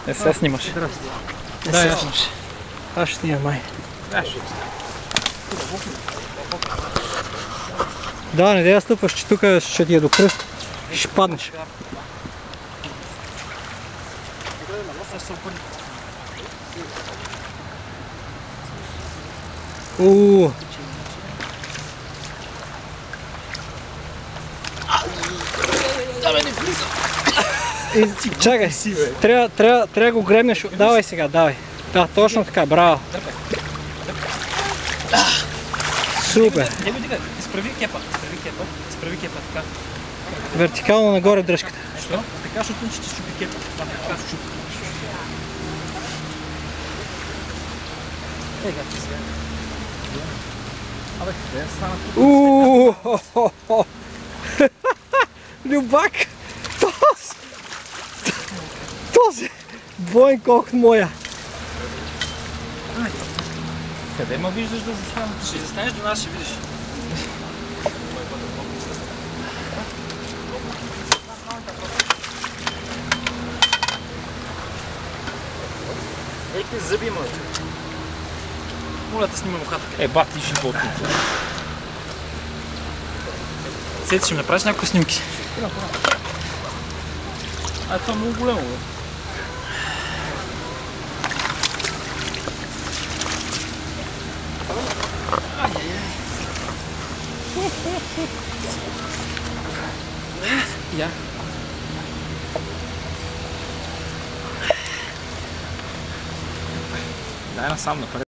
Не се снимаш. Да, я снимаш. Аз ще снимам май. Да, не да я стъпваш, че тук ще ти е до кръст. Ще паднеш. Чакай, трябва да го гребнеш. Давай сега, давай. Да, точно така, браво. Супер. Изправи кепа, така. Вертикално нагоре дръжката. Що? Така, защото ще щупи кепа. Така щупи. Ега ти сега. Абе, къде стана тук? Любак! Този! Двоен колкото моя. Къде ме виждаш да застана? Ще застанеш до нас, ще видиш. Ей, ти зъби, мъж. Моля да снимам ухата. Бати животното. Сети, ще ми направиш няколко снимки. Това е много голямо, бе. Я. Дай насам напред.